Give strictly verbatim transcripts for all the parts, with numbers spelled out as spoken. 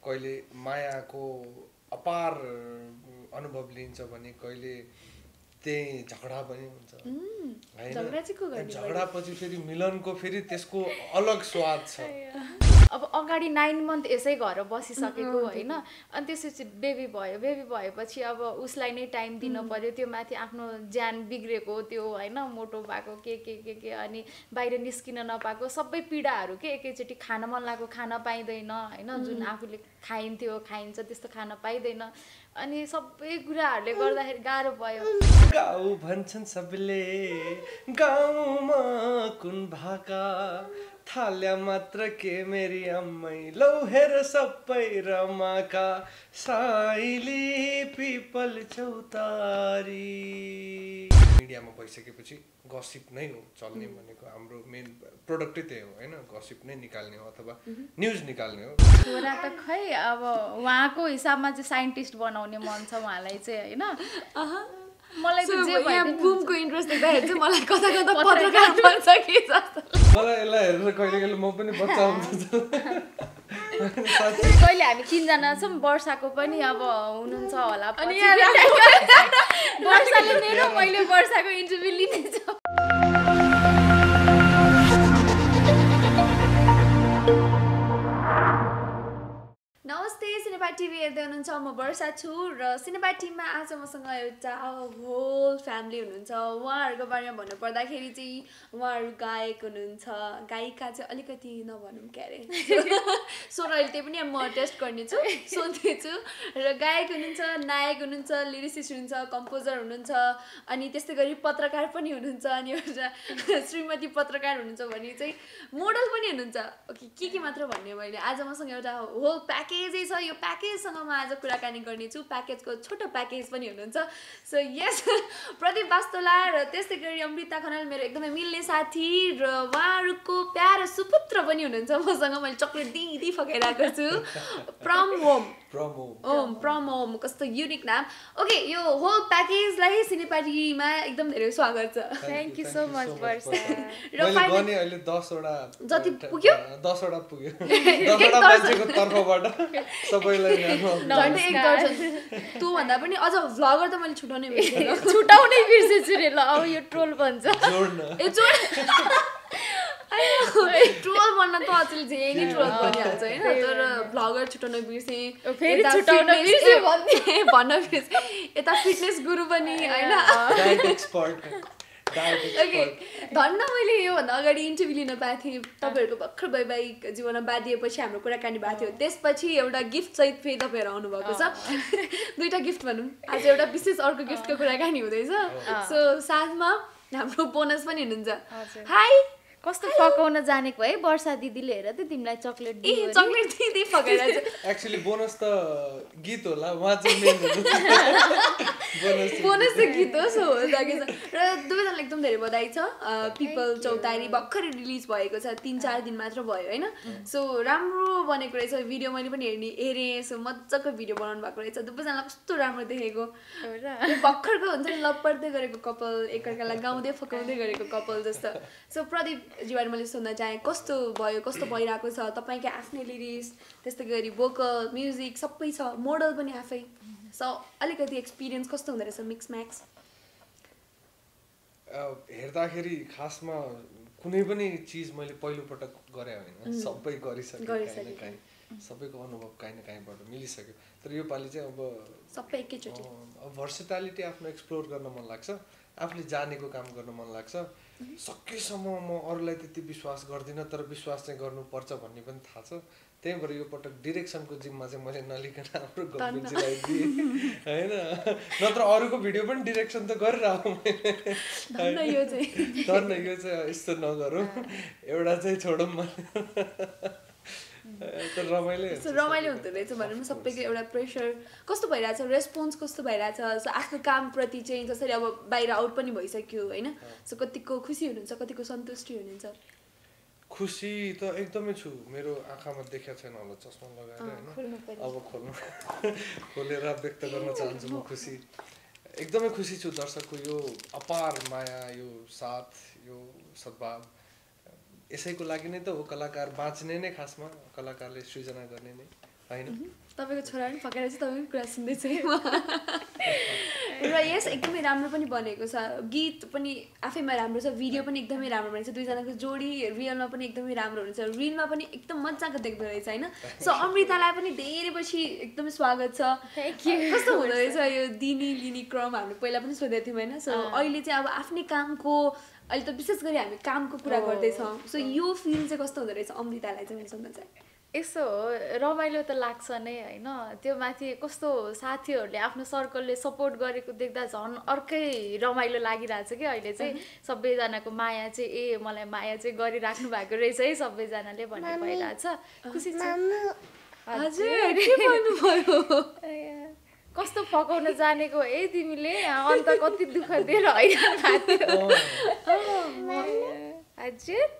कहिले मायाको अपार अनुभव लिन्छ भने कहिले त्यही झगडा पनि हुन्छ हैन झगडा पछि फेरि मिलनको फेरि त्यसको अलग स्वाद छ अब अगाडि नाइन मन्थ यसै घर बसिसकेको हैन अनि त्यसपछि बेबी भयो बेबी भएपछि अब उसलाई नै टाइम दिन पर्यो त्यो माथि आफ्नो ज्यान बिग्रेको त्यो हैन मोटो भएको के के के के अनि बाहिर निस्किन नपाएको सबै पीडाहरू के एकैचोटि खान मन लागेको खान पाइँदैन हैन जुन आफूले खाइन्थ्यो खाइन्छ त्यस्तो खान पाइँदैन अनि सबै कुराहरूले गर्दाखेरि गाह्रो भयो गाउँ भन्छन् सबले गाउँमा कुन भाका थाल्या मात्र के मेरी अम्मै लौ हेर सबै रमाका साइली पिपल चौतारी मिडियामा भइसकेपछि गसिप नै हो चल्ने भनेको हाम्रो मेन प्रोडक्टै त्यही हो हैन गसिप नै निकाल्ने हो अथवा न्यूज निकाल्ने हो छोरा त खै अब उहाँको हिसाबमा चाहिँ साइन्टिस्ट बनाउने मन छ उहाँलाई चाहिँ हैन मलाई त जे भयो बुमको इन्ट्रेस्ट देख्दाखेरि चाहिँ मलाई कता कता पत्रकार बन्छ कि जस्तो मलाई यसलाई हेरेर कहिले कहिले म पनि बच्चा हुन्छ कहिले हामी तीनजना छौँ वर्षाको पनि अब हुनुहुन्छ होला अनि वर्षाले मेरो मैले वर्षाको इन्टरभ्यु लिनेछु नमस्ते सिनेपा टिभी हेर्दै हुनुहुन्छ म वर्षा छु र सिनेपा टिममा आज मसँग एउटा होल फ्यामिली हुनुहुन्छ उहाँहरूको बारेमा भन्नु पर्दाखेरि चाहिँ उहाँहरू गायक हुनुहुन्छ गायिका चाहिँ अलिकति नभनौँ क्या अरे सो र अहिले त्यही पनि म टेस्ट गर्नेछु सोध्दैछु र गायक हुनुहुन्छ नायक हुनुहुन्छ लिरिसिस्ट हुनुहुन्छ कम्पोजर हुनुहुन्छ अनि त्यस्तै गरी पत्रकार पनि हुनुहुन्छ अनि एउटा श्रीमती पत्रकार हुनुहुन्छ भने चाहिँ मोडल पनि हुनुहुन्छ ओके के के मात्र भन्ने मैले आज मसँग एउटा होल प्याकेजै छ यो प्याकेजसँग म आज कुराकानी गर्नेछु प्याकेजको छोटो प्याकेज पनि हुनुहुन्छ सो यस प्रदीप वास्तोला र त्यस्तै गरी अमृता खनाल मेरो एकदमै मिल्ने साथी र उहाँहरूको प्यारो सुपुत्र पनि हुनुहुन्छ मसँग मैले चक्लेट दिँदै फकाइरहेको छु प्रम होम ओम प्रम होम कस्तो युनिक नाम ओके यो होल प्याकेजलाई सिनेपाटीमा एकदम धेरै स्वागत छ thank you so much Varsha र मैले अहिले दस वटा जति पुग्यो दस वटा पुग्यो दस वटा मान्छेको तर्फबाट सबैलाई झन्डै एक दर्जन त्यो भन्दा पनि अझ भ्लगर त मैले छुटाउनै बिर्सेँ छुटाउनै बिर्सेछु रे ल अब यो ट्रोल भन्छ जोड्न ए जोड ट्रोल भन्न त अचेल जे नि ट्रोल भनिहाल्छ हैन तर भ्लगर छुटाउन बिर्सेँ फेरि छुटाउन बिर्सेँ भन्ने भन्न बिर्सेँ यता फिटनेस गुरु पनि हैन डाइट एक्सपर्ट ओके धन्न मैले योभन्दा अगाडि इन्टरभ्यू लिन पाएको थिएँ तपाईँहरूको भर्खर वैवाहिक जीवनमा बाँधिएपछि हाम्रो कुराकानी भएको थियो त्यसपछि एउटा गिफ्ट सहित फेरि तपाईँहरू आउनुभएको छ दुईवटा गिफ्ट भनौँ आज एउटा विशेष अर्को गिफ्टको कुराकानी हुँदैछ सो साथमा हाम्रो बोनस पनि हुनुहुन्छ हाई कस्तो फकाउन जानेको है वर्षा दिदीले हेर त तिमीलाई चक्लेट दियो ए चक्लेट दिँदै फकाइरहेछ एक्चुअली बोनस त गीत होला उहाँ चाहिँ मेन बोनस बोनस चाहिँ गीत हो सो लागि छ र दुवैजनालाई एकदम धेरै बधाई छ पिपल चौतारी भर्खरै रिलिज भएको छ तीन चार दिन मात्र भयो हैन सो राम्रो बनेको रहेछ भिडियो मैले पनि हेर्ने हेरेँ सो मजाको भिडियो बनाउनु भएको रहेछ दुवैजनालाई कस्तो राम्रो देखेको भर्खरको हुन्छ नि लभ पर्दै गरेको कपाल एकअर्कालाई गाउँदै फकाउँदै गरेको कपाल जस्तो सो प्रदीप जीवन मैले सोध्न चाहेँ कस्तो भयो कस्तो भइरहेको छ तपाईँकै आफ्नै लिरिक्स त्यस्तै गरी भोकल म्युजिक सबै छ मोडल पनि आफै सो अलिकति एक्सपिरियन्स कस्तो हुँदो रहेछ मिक्स म्याक्स हेर्दाखेरि खासमा कुनै पनि चिज मैले पहिलोपटक गरेँ होइन सबै गरिसकेँ काहीँ न काहीँ सबैको अनुभव काहीँ न काहीँबाट मिलिसक्यो तर यो पालि चाहिँ अब सबै एकैचोटि अब भर्सिटालिटी आफ्नो एक्सप्लोर गर्न मन लाग्छ आफूले जानेको काम गर्न मन लाग्छ सकेसम्म म अरूलाई त्यति विश्वास गर्दिनँ तर विश्वास चाहिँ गर्नुपर्छ भन्ने पनि थाहा छ त्यही भएर यो पटक डिरेक्सनको जिम्मा चाहिँ मैले नलिकन हाम्रो गभर्मेन्टजीलाई दिएँ होइन नत्र अरूको भिडियो पनि डिरेक्सन त गरिरहेको मैले यो चाहिँ धन्न यो चाहिँ यस्तो नगरौँ एउटा चाहिँ छोडौँ तर रमाइलो रमाइलो हुँदो रहेछ भनौँ न सबैको एउटा प्रेसर कस्तो भइरहेछ रेस्पोन्स कस्तो भइरहेछ सो आफ्नो कामप्रति चाहिँ जसरी अब बाहिर आउट पनि भइसक्यो होइन सो कतिको खुसी हुनुहुन्छ कतिको सन्तुष्टि हुनुहुन्छ खुसी त एकदमै छु मेरो आँखामा देखेको छैन होला चस्मा लगाएर होइन अब खोल्नु खोलेर व्यक्त गर्न चाहन्छु म खुसी एकदमै खुसी छु दर्शकको यो अपार माया यो साथ यो सद्भाव यसैको लागि नै त हो कलाकार बाँच्ने नै खासमा कलाकारले सृजना गर्ने नै होइन तपाईँको छोराले पकाएर चाहिँ तपाईँको कुरा सुन्दैछु र यस एकदमै राम्रो पनि बनेको छ गीत पनि आफैमा राम्रो छ भिडियो पनि एकदमै राम्रो बनेको छ दुईजनाको जोडी रियलमा पनि एकदमै राम्रो हुन्छ रिलमा पनि एकदम मजाको देख्दो रहेछ होइन सो अमृतालाई पनि धेरै पछि एकदमै स्वागत छ कस्तो हुँदो रहेछ यो दिनी लिने क्रम हामीले पहिला पनि सोधेको थियौँ होइन सो अहिले चाहिँ अब आफ्नै कामको अहिले त विशेष गरी हामी कामको कुरा गर्दैछौँ सो यो फिल चाहिँ कस्तो हुँदो रहेछ अमृतालाई चाहिँ मेरो सोध्न चाहिँ यसो रमाइलो त लाग्छ नै होइन त्यो माथि कस्तो साथीहरूले आफ्नो सर्कलले सपोर्ट गरेको देख्दा झन् अर्कै रमाइलो लागिरहेछ कि अहिले चाहिँ सबैजनाको माया चाहिँ ए मलाई माया चाहिँ गरिराख्नु भएको रहेछ है सबैजनाले भन्ने भइरहेछ खुसी छ कस्तो फकाउन जानेको है तिमीले अन्त कति दुःख दिएर हैरान हजुर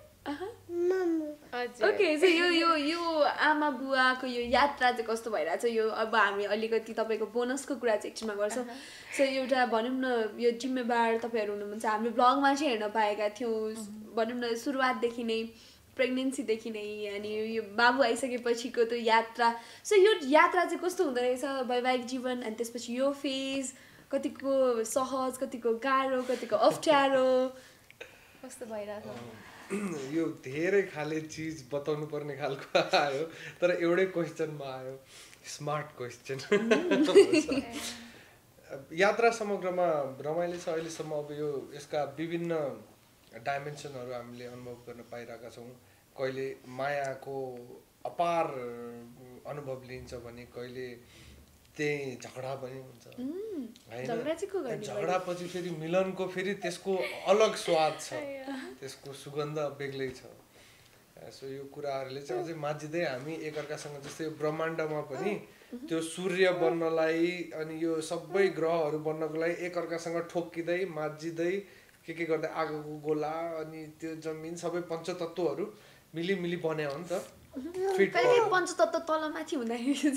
ओके सो यो यो यो आमा बुवाको यो यात्रा चाहिँ कस्तो भइरहेछ यो अब हामी अलिकति तपाईँको बोनसको कुरा चाहिँ एकछिनमा गर्छौँ सो एउटा भनौँ न यो जिम्मेवार तपाईँहरू हुनुहुन्छ हामीले ब्लगमा चाहिँ हेर्न पाएका थियौँ भनौँ न सुरुवातदेखि नै प्रेग्नेन्सीदेखि नै अनि यो बाबु आइसकेपछिको त्यो यात्रा सो यो यात्रा चाहिँ कस्तो हुँदो रहेछ वैवाहिक जीवन अनि त्यसपछि यो फेज कतिको सहज कतिको गाह्रो कतिको अप्ठ्यारो कस्तो भइरहेछ यो धेरै खाले चिज बताउनु पर्ने खालको आयो तर एउटै क्वेसनमा आयो स्मार्ट क्वेसन यात्रा समग्रमा रमाइलो छ अहिलेसम्म अब यो यसका विभिन्न डाइमेन्सनहरू हामीले अनुभव गर्न पाइरहेका छौँ कहिले मायाको अपार अनुभव लिन्छ भने कहिले त्यही झगडा पनि हुन्छ होइन झगडापछि फेरि मिलनको फेरि त्यसको अलग स्वाद छ त्यसको सुगन्ध बेग्लै छ सो यो कुराहरूले चाहिँ अझै माझिँदै हामी एकअर्कासँग जस्तै यो ब्रह्माण्डमा पनि त्यो सूर्य बन्नलाई अनि यो सबै ग्रहहरू बन्नको लागि एकअर्कासँग ठोक्किँदै माझिँदै के के गर्दै आगोको गोला अनि त्यो जमिन सबै पञ्चतत्त्वहरू मिली मिली बन्या हो नि त कहिले पञ्चतत्त्व तल माथि हुँदाखेरि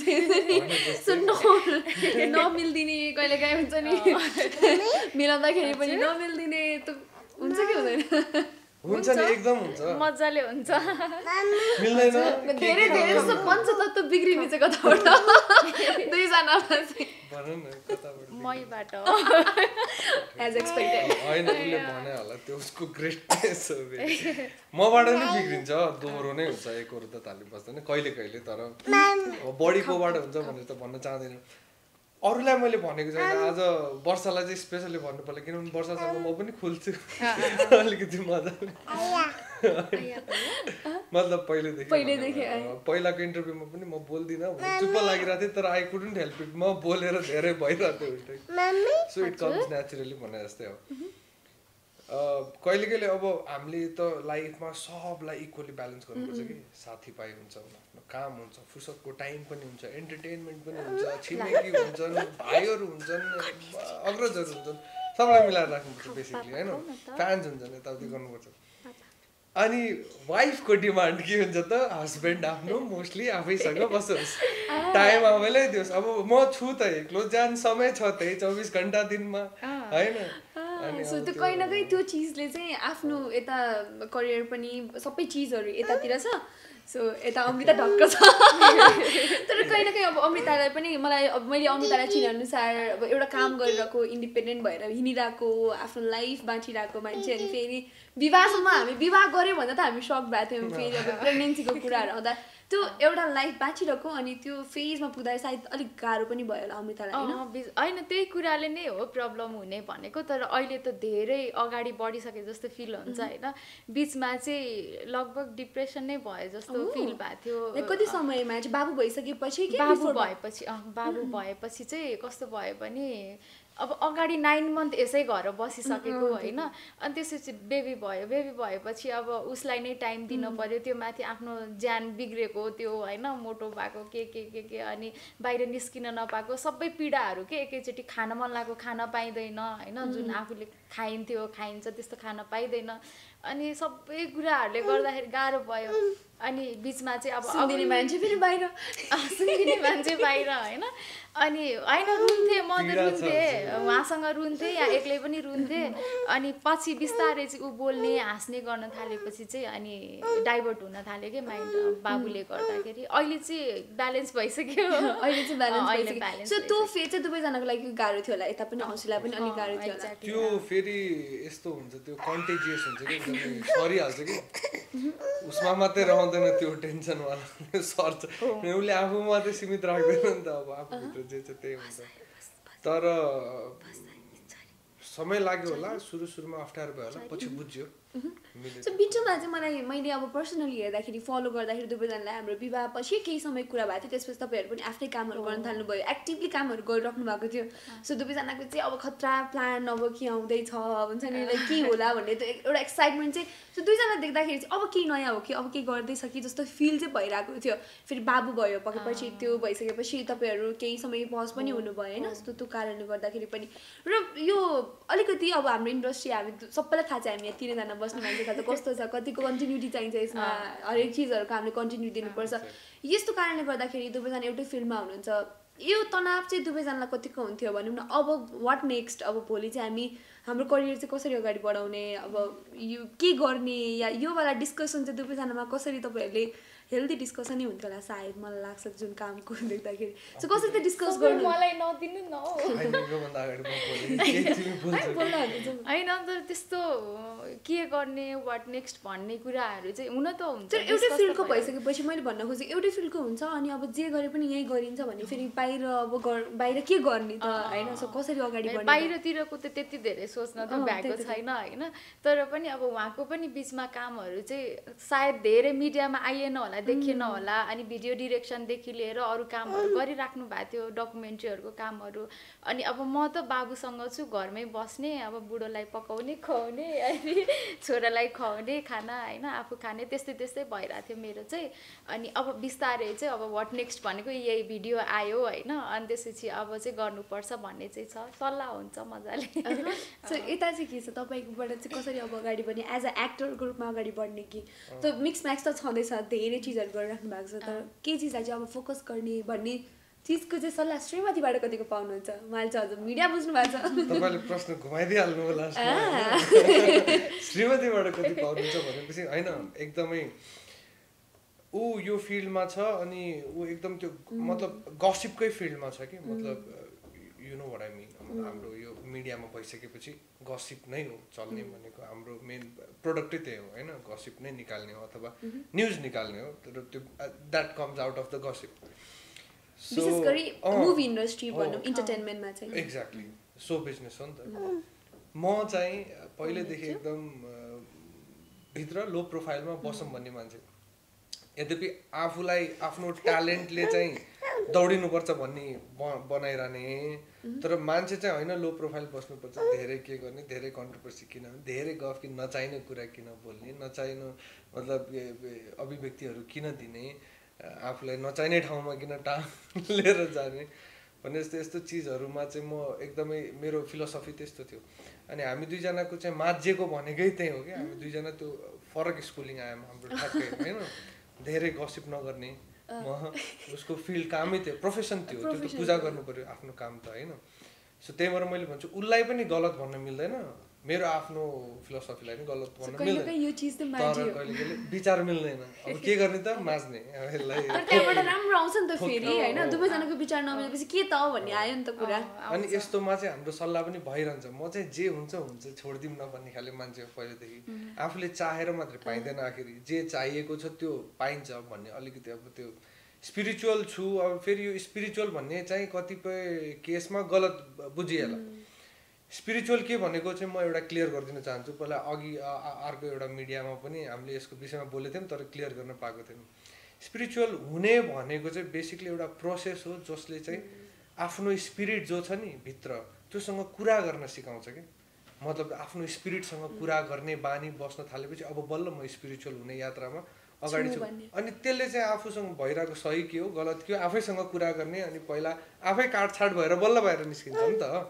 चाहिँ नमिल्दिने कहिले काहीँ हुन्छ नि मिलाउँदाखेरि पनि नमिल्दिने त हुन्छ कि हुँदैन हुन्छ नि एकदम हुन्छ मजाले हुन्छ मिल्दैन धेरै धेरै जस्तो पञ्चतत्त्व बिग्रिने चाहिँ कताबाट दुईजनामा चाहिँ भनौँ न कताबाट मैबाट एज एक्सपेक्टेड होइन उसले भने होला त्यो उसको ग्रेटनेस हो मबाट नै बिग्रिन्छ दोहोरो नै हुन्छ एकहोरो त थाली बस्दैन कहिले कहिले तर बढी कोबाट हुन्छ भनेर त भन्न चाहँदैन अरूलाई मैले भनेको छैन आज वर्षालाई चाहिँ स्पेसली भन्नु पर्ला किनभने वर्षासँग म पनि खुल्छु अलिकति मजाले मतलब पहिलेदेखि पहिलाको इन्टरभ्यूमा पनि म बोल्दिनँ चुप्प लागिरहेको थिएँ तर आई कुडन्ट हेल्प इट म बोलेर धेरै भइरहेको थिएँ उल्टै सो इट कम्स नेचुरली भने जस्तै हो कहिले कहिले अब हामीले त लाइफमा सबलाई इक्वली ब्यालेन्स गर्नुपर्छ कि साथीभाइ हुन्छ आफ्नो काम हुन्छ फुर्सदको टाइम पनि हुन्छ एन्टरटेनमेन्ट पनि हुन्छ छिमेकी हुन्छन् भाइहरू हुन्छन् अग्रजहरू हुन्छन् सबलाई मिलाएर राख्नुपर्छ बेसिकली होइन फ्यान्स हुन्छन् यताउति गर्नुपर्छ अनि वाइफको डिमान्ड के हुन्छ त हस्बेन्ड आफ्नो मोस्टली आफैसँग बसोस् टाइम आफैलाई दियोस् अब म छु त एक्लो जान समय छ त्यही चौबिस घन्टा दिनमा होइन सो त्यो कहीँ न कहीँ त्यो चिजले चाहिँ आफ्नो यता करियर पनि सबै चिजहरू यतातिर छ सो यता अमृता ढक्क छ तर कहीँ न कहीँ अब अमृतालाई पनि मलाई अब मैले अमृतालाई चिनेअनुसार अब एउटा काम गरिरहेको इन्डिपेन्डेन्ट भएर हिँडिरहेको आफ्नो लाइफ बाँचिरहेको मान्छे अनि फेरि विवाहसम्म हामी विवाह गऱ्यौँ भन्दा त हामी सक भएको थियौँ फेरि अब प्रेग्नेन्सीको कुराहरू आउँदा त्यो एउटा लाइफ बाँचिरहेको अनि त्यो फेजमा पुग्दा सायद अलिक गाह्रो पनि भयो होला अमृतालाई होइन त्यही कुराले नै हो प्रब्लम हुने भनेको तर अहिले त धेरै अगाडि बढिसके जस्तो फिल हुन्छ होइन बिचमा चाहिँ लगभग डिप्रेसन नै भयो जस्तो फिल भएको थियो कति समयमा चाहिँ बाबु भइसकेपछि बाबु भएपछि बाबु भएपछि चाहिँ कस्तो भयो भने अब अगाडि नाइन मन्थ यसै घर बसिसकेको होइन अनि त्यसपछि बेबी भयो बेबी भएपछि अब उसलाई नै टाइम दिनु पर्यो त्यो माथि आफ्नो ज्यान बिग्रेको त्यो होइन मोटो भएको के के के के अनि बाहिर निस्किन नपाएको सबै पीडाहरू के एकैचोटि खान मन लागेको खान पाइँदैन होइन जुन आफूले खाइन्थ्यो खाइन्छ त्यस्तो खान पाइँदैन अनि सबै कुराहरूले गर्दाखेरि गाह्रो भयो अनि बिचमा चाहिँ अब सुन्दिने मान्छे फेरि बाहिर सुन्दिने मान्छे बाहिर होइन अनि होइन रुन्थेँ म त रुन्थेँ उहाँसँग रुन्थेँ या एक्लै पनि रुन्थेँ अनि पछि बिस्तारै चाहिँ ऊ बोल्ने हाँस्ने गर्न थालेपछि चाहिँ अनि डाइभर्ट हुन थाल्यो कि माइन्ड बाबुले गर्दाखेरि अहिले चाहिँ ब्यालेन्स भइसक्यो अहिले चाहिँ ब्यालेन्स भइसक्यो सो त्यो फेज चाहिँ दुवैजनाको लागि गाह्रो थियो होला यता पनि हौसला पनि अलिक गाह्रो थियो होला त्यो फेरि यस्तो हुन्छ त्यो कन्टेजियस हुन्छ कि एकदमै सरिहाल्छ कि उसमा मात्रै रहँदैन त्यो टेन्सनवाला सर्च उसले आफू मात्रै सीमित राख्दैन नि त अब आफूभित्र जे छ त्यही हुन्छ तर समय लाग्यो होला सुरु सुरुमा अप्ठ्यारो भयो होला पछि बुझ्यो सो बिचमा चाहिँ मलाई मैले अब पर्सनली हेर्दाखेरि फलो गर्दाखेरि दुवैजनालाई हाम्रो विवाह पछि केही समय कुरा भएको थियो त्यसपछि तपाईँहरू पनि आफ्नै कामहरू गर्न थाल्नुभयो एक्टिभली कामहरू गरिराख्नु भएको थियो सो दुवैजनाको चाहिँ अब खतरा प्लान अब के आउँदैछ हुन्छ नि के होला भन्ने त्यो एउटा एक्साइटमेन्ट चाहिँ सो दुईजना देख्दाखेरि चाहिँ अब केही नयाँ हो कि अब के गर्दैछ कि जस्तो फिल चाहिँ भइरहेको थियो फेरि बाबु भयो पकेपछि त्यो भइसकेपछि तपाईँहरू केही समय पज पनि हुनुभयो होइन जस्तो त्यो कारणले गर्दाखेरि पनि र यो अलिकति अब हाम्रो इन्डस्ट्री हामी सबैलाई थाहा छ हामी यहाँ तिनजना बस्ने मान्छे थाहा छ कस्तो छ कतिको कन्टिन्युटी चाहिन्छ यसमा हरेक चिजहरूको हामीले कन्टिन्यू दिनुपर्छ यस्तो कारणले गर्दाखेरि दुवैजना एउटै फिल्डमा हुनुहुन्छ यो तनाव चाहिँ दुवैजनालाई कतिको हुन्थ्यो भनौँ न अब वाट नेक्स्ट अब भोलि चाहिँ हामी हाम्रो करियर चाहिँ कसरी अगाडि बढाउने अब यो के गर्ने या यो वाला डिस्कसन चाहिँ दुवैजनामा कसरी तपाईँहरूले हेल्दी डिस्कसनै हुन्थ्यो होला सायद मलाई लाग्छ जुन कामको देख्दाखेरि सो कसरी चाहिँ डिस्कस गर्नु मलाई नदिनु न होइन तर त्यस्तो के गर्ने वाट नेक्स्ट भन्ने कुराहरू चाहिँ हुन त हुन्छ एउटै फिल्डको भइसकेपछि मैले भन्न खोजेँ एउटै फिल्डको हुन्छ अनि अब जे गरे पनि यही गरिन्छ भने फेरि बाहिर अब बाहिर के गर्ने त होइन सो कसरी अगाडि बढ्ने बाहिरतिरको त त्यति धेरै सोच्न त भएको छैन होइन तर पनि अब उहाँको पनि बिचमा कामहरू चाहिँ सायद धेरै मिडियामा आइएन होला देखिएन होला अनि भिडियो डिरेक्सनदेखि लिएर अरू कामहरू गरिराख्नु भएको थियो डकुमेन्ट्रीहरूको कामहरू अनि अब म त बाबुसँग छु घरमै बस्ने अब बुढोलाई पकाउने खुवाउने अनि छोरालाई खुवाउने खाना होइन आफू खाने त्यस्तै त्यस्तै भइरहेको थियो मेरो चाहिँ अनि अब बिस्तारै चाहिँ अब वाट नेक्स्ट भनेको यही भिडियो आयो होइन अनि त्यसपछि अब चाहिँ गर्नुपर्छ भन्ने चाहिँ छ सल्लाह हुन्छ मजाले सो यता चाहिँ के छ तपाईँकोबाट चाहिँ कसरी अब अगाडि बढ्ने एज अ एक्टरको रूपमा अगाडि बढ्ने कि त मिक्स म्याक्स त छँदैछ धेरै चिजहरू गरिराख्नु भएको छ तर के चिजलाई चाहिँ अब फोकस गर्ने भन्ने चिजको चाहिँ सल्लाह श्रीमतीबाट कतिको पाउनुहुन्छ उहाँले चाहिँ हजुर मिडिया बुझ्नु भएको छ तपाईँले प्रश्न घुमाइदिइहाल्नु होला श्रीमतीबाट कति पाउनुहुन्छ भनेपछि होइन एकदमै ऊ यो फिल्डमा छ अनि ऊ एकदम त्यो मतलब गसिपकै फिल्डमा छ कि मतलब you know what I mean हाम्रो यो मिडियामा भइसकेपछि गसिप नै हो चल्ने भनेको हाम्रो मेन प्रोडक्टै त्यही हो होइन गसिप नै निकाल्ने हो अथवा न्युज निकाल्ने हो तर त्यो that comes out of the gossip विशेष गरी मुभी इन्डस्ट्री भनौँ इन्टरटेनमेन्टमा चाहिँ एक्ज्याक्टली सो बिजनेस हो नि त म चाहिँ पहिलेदेखि एकदम भित्र लो प्रोफाइलमा बसौँ भन्ने मान्छे यद्यपि आफूलाई आफ्नो ट्यालेन्टले चाहिँ दौडिनुपर्छ भन्ने बनाइरहने तर मान्छे चाहिँ होइन लो प्रोफाइल बस्नुपर्छ धेरै के गर्ने धेरै कन्ट्रोभर्सी किन धेरै गफ किन नचाहिने कुरा किन बोल्ने नचाहिने मतलब अभिव्यक्तिहरू किन दिने आफूलाई नचाहिने ठाउँमा किन टाङ लिएर जाने भन्ने यस्तो यस्तो चिजहरूमा चाहिँ म एकदमै मेरो फिलोसफी त्यस्तो थियो अनि हामी दुईजनाको चाहिँ माझ्यको भनेकै त्यही हो कि हामी दुईजना त्यो फरक स्कुलिङ आयौँ हाम्रो ठ्याक्कै होइन धेरै गसिप नगर्ने म उसको फिल्ड कामै थियो प्रोफेसन थियो त्यो त पूजा गर्नु पर्यो आफ्नो काम त होइन सो त्यही भएर मैले भन्छु उसलाई पनि गलत भन्न मिल्दैन मेरो आफ्नो फिलोसफीलाई पनि गलत भन्न मिल्दैन तर कहिले कहिले विचार मिल्दैन अब के गर्ने त माझ्ने त्यहाँबाट राम्रो आउँछ नि त फेरि होइन दुवैजनाको विचार नमिलेपछि के त भन्ने आयो नि त कुरा अनि यस्तोमा चाहिँ हाम्रो सल्लाह पनि भइरहन्छ म चाहिँ जे हुन्छ हुन्छ छोडिदिउँ न भन्ने खाले मान्छे हो पहिलेदेखि आफूले चाहेर मात्रै पाइँदैन आखिरी जे चाहिएको छ त्यो पाइन्छ भन्ने अलिकति अब त्यो स्पिरिचुअल छु अब फेरि यो स्पिरिचुअल भन्ने चाहिँ कतिपय केसमा गलत बुझिएला स्पिरिचुअल के भनेको चाहिँ म एउटा क्लियर गरिदिन चाहन्छु पहिला अघि अर्को एउटा मिडियामा पनि हामीले यसको विषयमा बोलेको थियौँ तर क्लियर गर्न पाएको थियौँ स्पिरिचुअल हुने भनेको चाहिँ बेसिकली एउटा प्रोसेस हो जसले चाहिँ आफ्नो स्पिरिट जो छ नि भित्र त्योसँग कुरा गर्न सिकाउँछ कि मतलब आफ्नो स्पिरिटसँग कुरा गर्ने बानी बस्न थालेपछि अब बल्ल म स्पिरिचुअल हुने यात्रामा अगाडि छु अनि त्यसले चाहिँ आफूसँग भइरहेको सही के हो गलत के हो आफैसँग कुरा गर्ने अनि पहिला आफै काटछाट भएर बल्ल बाहिर निस्किन्छ नि त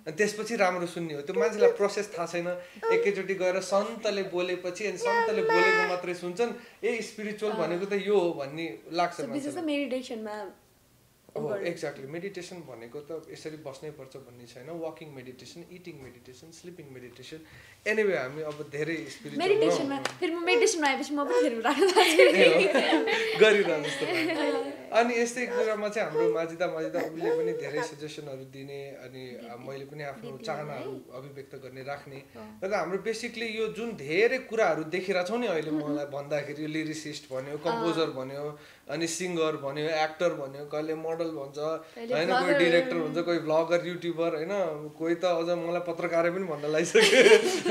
अनि त्यसपछि राम्रो सुन्ने हो त्यो मान्छेलाई प्रोसेस थाहा छैन एकैचोटि गएर सन्तले बोलेपछि अनि सन्तले बोलेको मात्रै सुन्छन् ए स्पिरिचुअल भनेको त यो हो भन्ने लाग्छ मान्छेलाई मेडिटेसनमा हो एक्ज्याक्टली मेडिटेसन भनेको त यसरी बस्नै पर्छ भन्ने छैन walking meditation eating meditation sleeping meditation anyway हामी अब धेरै स्पिरिचुअल मेडिटेसनमा फेरि म मेडिटेसनमा आएपछि म पनि फेरि राख्न गरिरहनु जस्तो अनि यस्तै कुरामा चाहिँ हाम्रो माझिदा माझिदा उसले पनि धेरै सजेसनहरू दिने अनि मैले पनि आफ्नो चाहनाहरू अभिव्यक्त गर्ने राख्ने र हाम्रो बेसिकली यो जुन धेरै कुराहरू देखिरहेछौँ नि अहिले मलाई भन्दाखेरि लिरिसिस्ट भन्यो कम्पोजर भन्यो अनि सिङ्गर भन्यो एक्टर भन्यो कहिले मोडल भन्छ होइन कोही डिरेक्टर भन्छ कोही भ्लगर युट्युबर होइन कोही त अझ मलाई पत्रकारै पनि भन्न लागिसक्यो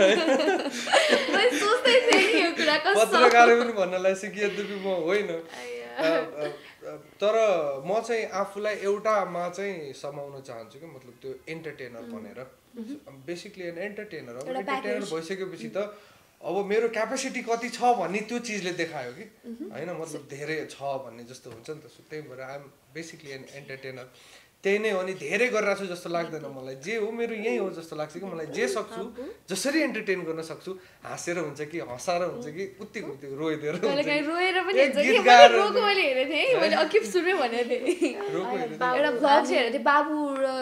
पत्रकारै पनि भन्न लागिसक्यो यद्यपि म होइन तर म चाहिँ आफूलाई एउटामा चाहिँ समाउन चाहन्छु कि मतलब त्यो एन्टरटेनर भनेर बेसिकली एन एन्टरटेनर हो एन्टरटेनर भइसकेपछि त अब मेरो क्यापेसिटी कति छ भन्ने त्यो चिजले देखायो कि होइन मतलब धेरै छ भन्ने जस्तो हुन्छ नि त त्यही भएर आइएम बेसिकली एन एन्टरटेनर त्यही नै हो नि धेरै गरिरहेको छु जस्तो लाग्दैन मलाई जे हो मेरो यही हो जस्तो लाग्छ कि मलाई जे सक्छु जसरी एन्टरटेन गर्न सक्छु हाँसेर हुन्छ कि हँसाएर हुन्छ कि उति उति रोइदिएर रोएर पनि हुन्छ कि मैले रोको मैले हेरेको थिएँ मैले अघि सुरुमै भनेको थिएँ एउटा भ्लग चाहिँ हेरेको थिएँ बाबु र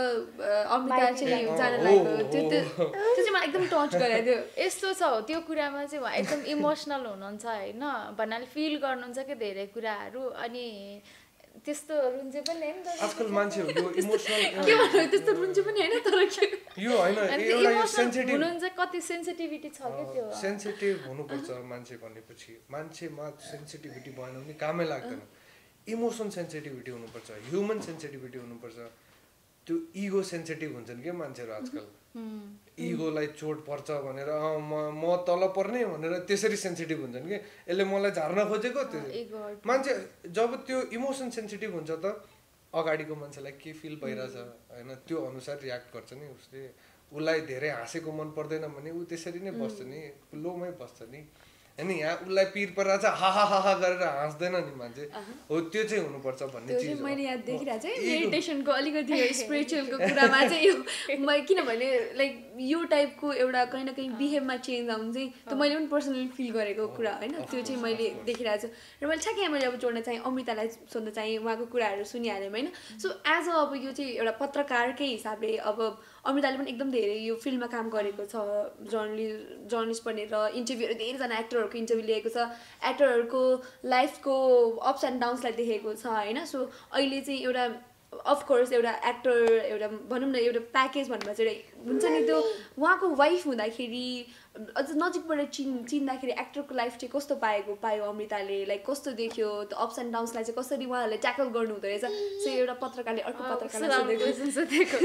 अमिता चाहिँ जान लागेको त्यो त्यो चाहिँ मलाई एकदम टच गरायो त्यो यस्तो छ हो त्यो कुरामा चाहिँ उहाँ एकदम इमोसनल हुनुहुन्छ होइन भन्नाले फिल गर्नुहुन्छ कि धेरै कुराहरू अनि त्यस्तो रुन्जे पनि हैन आजकल मान्छेहरु यो इमोसनल के भन्नु त्यस्तो रुन्जे पनि हैन तर के यो हैन एउटा यो सेन्सिटिभ हुनुहुन्छ कति सेन्सिटिभिटी छ के त्यो सेन्सिटिभ हुनुपर्छ मान्छे भनेपछि मान्छेमा सेन्सिटिभिटी भएन भने कामै लाग्दैन इमोसन सेन्सिटिभिटी हुनुपर्छ ह्युमन सेन्सिटिभिटी हुनुपर्छ त्यो इगो सेन्सिटिभ हुन्छन् के मान्छेहरु आजकल इगोलाई चोट पर्छ भनेर म म तल पर्ने भनेर त्यसरी सेन्सिटिभ हुन्छन् कि यसले मलाई झार्न खोजेको त्यो मान्छे जब त्यो इमोसन सेन्सिटिभ हुन्छ त अगाडिको मान्छेलाई के फिल भइरहेछ हैन त्यो अनुसार रियाक्ट गर्छ नि उसले उलाई धेरै हाँसेको मन पर्दैन भने उ त्यसरी नै बस्छ नि लोमै बस्छ नि अनि यहाँ उसलाई पिर परिरहेछ हा हा हा हा गरेर हाँस्दैन नि मान्छे हो त्यो चाहिँ हुनुपर्छ भन्ने चिज हो मैले यहाँ देखिरहेको चाहिँ मेडिटेसनको अलिकति स्पिरिचुअलको कुरामा चाहिँ यो म किनभने लाइक यो टाइपको एउटा कहीँ न कहीँ बिहेभमा चेन्ज आउनु चाहिँ त्यो मैले पनि पर्सनली फिल गरेको कुरा होइन त्यो चाहिँ मैले देखिरहेको छु र मैले ठ्याक्कै मैले अब जोड्न चाहिँ अमृतालाई सोध्न चाहिँ उहाँको कुराहरू सुनिहाल्यौँ होइन सो एज अ अब यो चाहिँ एउटा पत्रकारकै हिसाबले अब अमृताले पनि एकदम धेरै यो फिल्डमा काम गरेको छ जर्नलिस्ट जर्नलिस्ट बनेर इन्टरभ्यूहरू धेरैजना एक्टरहरूको इन्टरभ्यू लिएको छ एक्टरहरूको लाइफको अप्स एन्ड डाउन्सलाई देखेको छ होइन सो अहिले चाहिँ एउटा अफकोर्स एउटा एक्टर एउटा भनौँ न एउटा प्याकेज भनेर चाहिँ एउटा हुन्छ नि त्यो उहाँको वाइफ हुँदाखेरि अझ नजिकबाट चिन् चिन्दाखेरि एक्टरको लाइफ चाहिँ कस्तो पाएको पायो अमृताले लाइक कस्तो देख्यो त्यो अप्स एन्ड डाउन्सलाई चाहिँ कसरी उहाँहरूले ट्याकल गर्नु हुँदो रहेछ सो एउटा पत्रकारले अर्को पत्रकारले सोधेको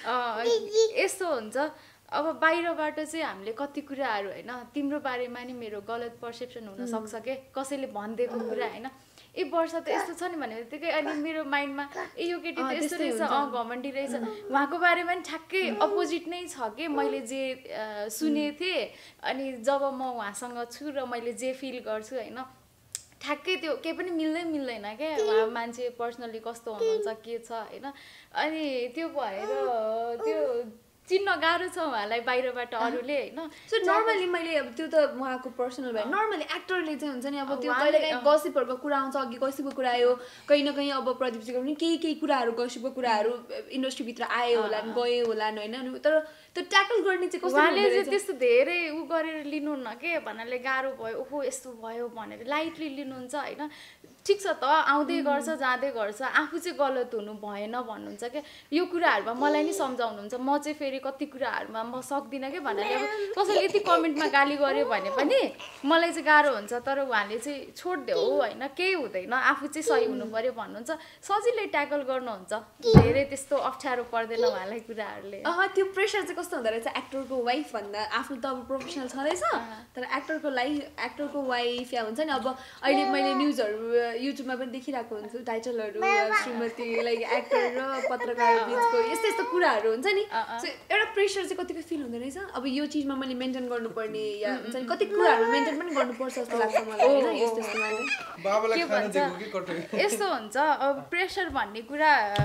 यस्तो हुन्छ अब बाहिरबाट चाहिँ हामीले कति कुराहरू होइन तिम्रो बारेमा नि मेरो गलत पर्सेप्सन हुनसक्छ के कसैले भनिदिएको कुरा होइन ए वर्ष त यस्तो छ नि भने बित्तिकै अनि मेरो माइन्डमा ए यो केटी त यस्तो रहेछ अँ घमण्डी रहेछ उहाँको बारेमा नि ठ्याक्कै अपोजिट नै छ कि मैले जे सुनेको थिएँ अनि जब म उहाँसँग छु र मैले जे फिल गर्छु होइन ठ्याक्कै त्यो केही पनि मिल्दै मिल्दैन क्या उहाँ मान्छे पर्सनली कस्तो हुनुहुन्छ के छ होइन अनि त्यो भएर त्यो चिन्न गाह्रो छ उहाँलाई बाहिरबाट अरूले होइन सो नर्मली मैले अब त्यो त उहाँको पर्सनल भयो नर्मली एक्टरले चाहिँ हुन्छ नि अब त्यो कहिले काहीँ गसिपहरूको कुरा आउँछ अघि गसिपको कुरा आयो कहीँ न कहीँ अब प्रदीपजीको पनि केही केही कुराहरू गसिपको कुराहरू इन्डस्ट्रीभित्र आयो होला गयो होला होइन तर त्यो ट्याकल गर्ने चाहिँ कस्तो उहाँले चाहिँ त्यस्तो धेरै उ गरेर लिनुहुन्न के भन्नाले गाह्रो भयो ओहो यस्तो भयो भनेर लाइटली लिनुहुन्छ होइन ठिक छ त आउँदै गर्छ जाँदै गर्छ आफू चाहिँ गलत हुनु भएन भन्नुहुन्छ क्या यो कुराहरूमा मलाई नि सम्झाउनुहुन्छ म चाहिँ फेरि कति कुराहरूमा म सक्दिनँ कि भन्नाले अब कसैले यति कमेन्टमा गाली गर्यो भने पनि मलाई चाहिँ गाह्रो हुन्छ तर उहाँले चाहिँ छोडिदेऊ होइन केही हुँदैन आफू चाहिँ सही हुनु पर्यो भन्नुहुन्छ सजिलै ट्याकल गर्नुहुन्छ धेरै त्यस्तो अप्ठ्यारो पर्दैन उहाँलाई कुराहरूले त्यो प्रेसर चाहिँ कस्तो हुँदो रहेछ एक्टरको वाइफ भन्दा आफ्नो त अब प्रोफेसनल छँदैछ तर एक्टरको लाइफ एक्टरको वाइफ या हुन्छ नि अब अहिले मैले न्युजहरू युट्युबमा पनि देखिरहेको हुन्छु टाइटलहरू श्रीमती लाइक एक्टर र पत्रकार बिचको यस्तो यस्तो कुराहरू हुन्छ नि सो एउटा प्रेसर चाहिँ कतिको फिल हुँदो रहेछ अब यो चिजमा मैले मेन्टेन गर्नुपर्ने या हुन्छ नि कति कुराहरू मेन्टेन पनि गर्नुपर्छ जस्तो लाग्छ मलाई होइन यस्तो यस्तोमा चाहिँ के भन्छ यस्तो हुन्छ अब प्रेसर भन्ने कुरा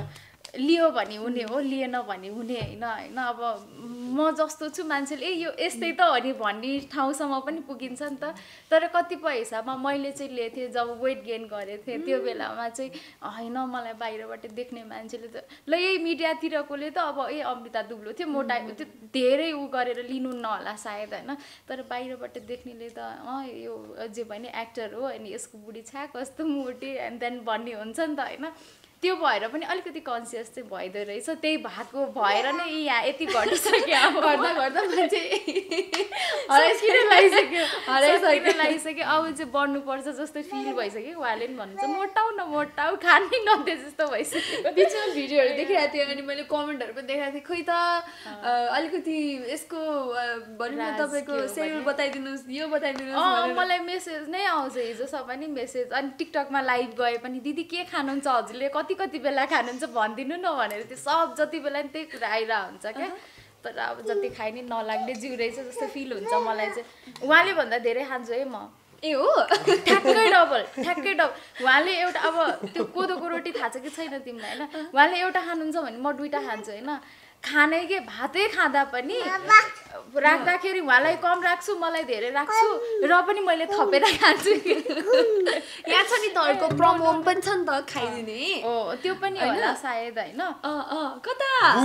लियो भने हुने हो लिएन भने हुने होइन होइन अब म जस्तो छु मान्छेले ए यो यस्तै त हो नि भन्ने ठाउँसम्म पनि पुगिन्छ नि त तर कतिपय हिसाबमा मैले चाहिँ लिएको थिएँ जब वेट गेन गरेको थिएँ त्यो बेलामा चाहिँ होइन मलाई बाहिरबाट देख्ने मान्छेले त ल यही मिडियातिरकोले त अब ए अमृता दुब्लो थियो मोटा त्यो धेरै उ गरेर लिनु नहोला सायद होइन तर बाहिरबाट देख्नेले त अँ यो जे भने एक्टर हो अनि यसको बुढी छा कस्तो मोटी एन्ड देन भन्ने हुन्छ नि त होइन त्यो भएर पनि अलिकति कन्सियस चाहिँ भइदो रहेछ त्यही भएको भएर नै यहाँ यति घटिसक्यो अब गर्दा गर्दा मान्छे हराइसकेर लागिसक्यो हराइसकेर लागिसक्यो अब चाहिँ बढ्नुपर्छ जस्तो फिल भइसक्यो उहाँले पनि भन्नुहुन्छ मोटाउ न मोटाउ खानै नदिए जस्तो भइसक्यो बिचमा भिडियोहरू देखिरहेको थियो अनि मैले कमेन्टहरू पनि देखाएको थिएँ खोइ त अलिकति यसको भनौँ न तपाईँको सेड्युल बताइदिनुहोस् यो बताइदिनुहोस् मलाई मेसेज नै आउँछ हिजो सबै नि मेसेज अनि टिकटकमा लाइभ गए पनि दिदी के खानुहुन्छ हजुरले कति कति बेला खानुहुन्छ भनिदिनु न भनेर त्यो सब जति बेला नि त्यही कुरा आइरहेको हुन्छ क्या तर अब जति खाइ नि नलाग्ने जिउ रहेछ जस्तो फिल हुन्छ मलाई चाहिँ उहाँले भन्दा धेरै खान्छु है म ए हो ठ्याक्कै डबल ठ्याक्कै डबल उहाँले एउटा अब त्यो कोदोको रोटी थाहा छ कि छैन तिमीलाई होइन उहाँले एउटा खानुहुन्छ भने म दुइटा खान्छु होइन खाने के भातै खाँदा पनि राख्दाखेरि उहाँलाई कम राख्छु मलाई धेरै राख्छु र पनि मैले थपेर खान्छु यहाँ छ नि तपाईँको प्रमोम पनि छ नि त खाइदिने हो त्यो पनि होला सायद होइन कता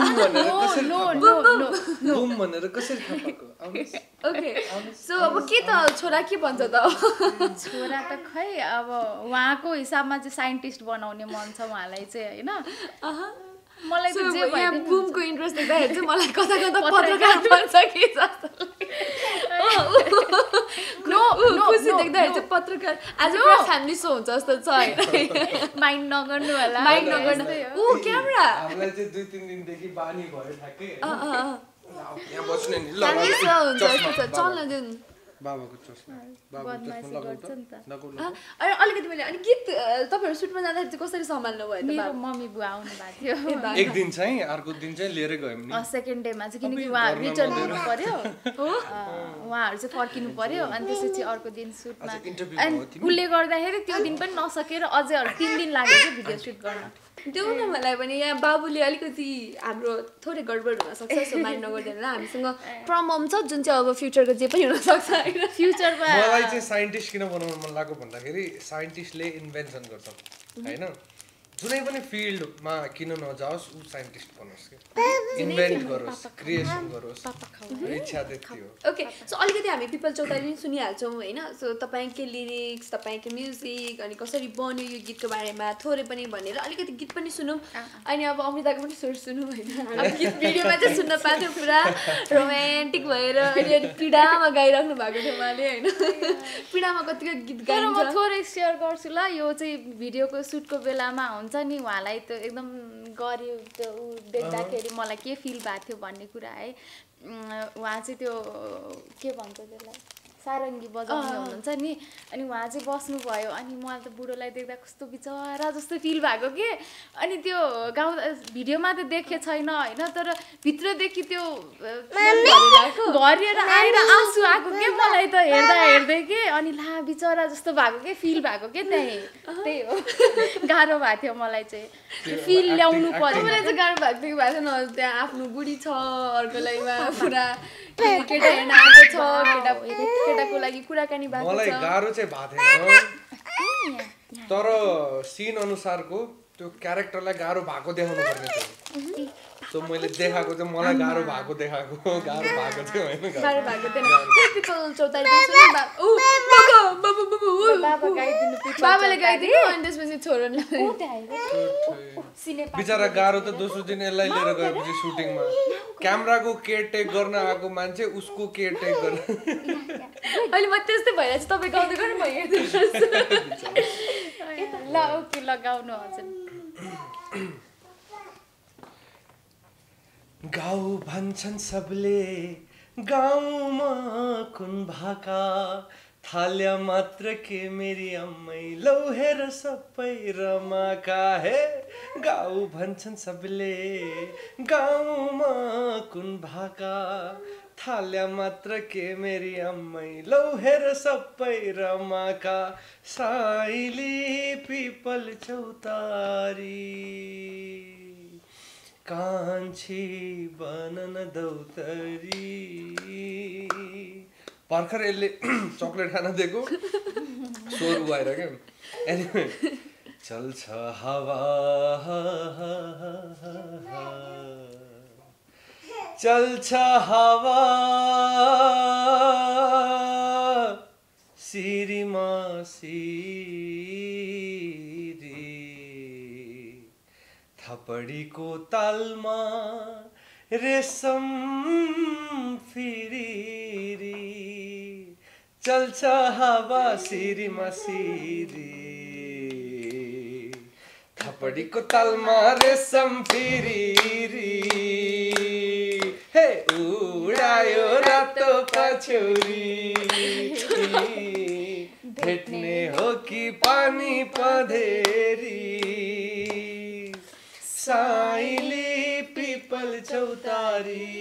ओके सो अब के त छोरा के भन्छ त छोरा त खै अब उहाँको हिसाबमा चाहिँ साइन्टिस्ट बनाउने मन छ उहाँलाई चाहिँ होइन मलाई त जे यहाँ बुमको इन्ट्रेस्ट देख्दाखेरि चाहिँ मलाई कता कता पत्रकार बन्छ कि जस्तो नो नो खुसी देख्दाखेरि चाहिँ पत्रकार आज पुरा फ्यामिली सो हुन्छ जस्तो छ होइन माइन्ड नगर्नु होला माइन्ड नगर्नु ऊ क्यामेरा हामीलाई चाहिँ दुई तिन दिनदेखि बानी भयो ठ्याक्कै यहाँ बस्ने नि फ्यामिली सो हुन्छ चल्न दिउँ बाबाको चस्मा बाबाको चस्मा लगाउ त अरे अलिकति मैले अनि गीत तपाईँहरू सुटमा जाँदाखेरि चाहिँ कसरी सम्हाल्नु भयो मेरो मम्मी बुवा आउनु भएको थियो एक दिन चाहिँ अर्को दिन चाहिँ लिएरै गयौँ नि सेकेन्ड डेमा चाहिँ किनकि उहाँ रिटर्न हुनु पर्यो हो उहाँहरू चाहिँ फर्किनु पर्यो अनि त्यसपछि अर्को दिन सुटमा अनि उसले गर्दाखेरि त्यो दिन पनि नसकेर अझै अरू तिन दिन लाग्यो कि भिडियो सुट गर्न त्यो न मलाई पनि यहाँ बाबुले अलिकति हाम्रो थोरै गडबड हुनसक्छ सो माइन्ड नगरिदिनु होला हामीसँग प्रमम छ जुन चाहिँ अब फ्युचरको जे पनि हुनसक्छ होइन फ्युचरमा मलाई चाहिँ साइन्टिस्ट किन बनाउनु मन लाग्यो भन्दाखेरि साइन्टिस्टले इन्भेन्सन गर्छ होइन जुनै पनि फिल्डमा किन नजाओस् ऊ साइन्टिस्ट बनोस् कि इन्भेन्ट गरोस् क्रिएसन गरोस् इच्छा त्यति हो ओके सो अलिकति हामी पिपल चौतारी पनि सुनिहाल्छौँ होइन सो तपाईँकै लिरिक्स तपाईँकै म्युजिक अनि कसरी बन्यो यो गीतको बारेमा थोरै पनि भनेर अलिकति गीत पनि सुनौँ अनि अब अमृताको पनि स्वर सुनौँ होइन अब गीत भिडियोमा चाहिँ सुन्न पाउँथ्यो पुरा रोमान्टिक भएर अहिले पीडामा गाइराख्नु भएको थियो उहाँले होइन पीडामा कतिको गीत गाइन्छ म थोरै सेयर गर्छु ल यो चाहिँ भिडियोको सुटको बेलामा हुन्छ नि उहाँलाई त एकदम गऱ्यो त्यो ऊ देख्दाखेरि मलाई के फिल भएको थियो भन्ने कुरा है उहाँ चाहिँ त्यो के भन्छ त्यसलाई सारङ्गी बजाउने हुनुहुन्छ नि अनि उहाँ चाहिँ बस्नुभयो अनि मलाई त बुढोलाई देख्दा कस्तो बिचरा जस्तो फिल भएको के अनि त्यो गाउँ भिडियोमा त देखे छैन होइन तर भित्रदेखि त्यो भरिएर आएर आँसु आएको के मलाई त हेर्दा हेर्दै के अनि ला बिचरा जस्तो भएको के फिल भएको के त्यही त्यही हो गाह्रो भएको थियो मलाई चाहिँ फिल ल्याउनु पर्यो मलाई चाहिँ गाह्रो भएको थियो भएको न त्यहाँ आफ्नो बुढी छ अर्कोलाईमा पुरा केटा हेर्न आएको छ केटा केटाको लागि कुराकानी भएको छ मलाई गाह्रो चाहिँ भएको थिएन तर सिन अनुसारको त्यो क्यारेक्टरलाई गाह्रो भएको देखाउनु पर्ने थियो सो मैले देखाएको चाहिँ मलाई गाह्रो भएको देखाएको गाह्रो भएको थियो होइन गाह्रो भएको थिएन पिपल चौतारी ऊ बाबा बाबा बाबा बाबा गाइदिनु पिपल बाबाले गाइदिनु अनि त्यसपछि छोरोले बिचरा गाह्रो त दोस्रो दिन यसलाई लिएर गएपछि सुटिङमा क्यामेराको केयर टेक गर्न आएको मान्छे उसको केयर टेक गर्न अहिले म त्यस्तै भइरहेको छु तपाईँ गाउँदै गर्नु म हेर्दैछु ल ओके लगाउनु हजुर गाउँ भन्छन् सबले गाउँमा कुन भाका थाल्या मात्र के मेरी अम्मै लौ हेर सबै रमाका हे गाउँ भन्छन् सबले गाउँमा कुन भाका थाल्या मात्र के मेरी अम्मै लौ हेर सबै रमाका साइली पिपल चौतारी कान्छी बनन दौतरी भर्खर यसले चक्लेट खान दिएको स्वर उभाएर क्या एनिवे चल्छ हावा चल्छ हावा सिरिमा सिरी थपडीको तालमा रेशम फिरी चल्छ हावा सिरिमा सिरी थपडीको तालमा रेशम फिरी हे उडायो रातो पछौरी भेट्ने हो कि पानी पधेरी साइली पिपल चौतारी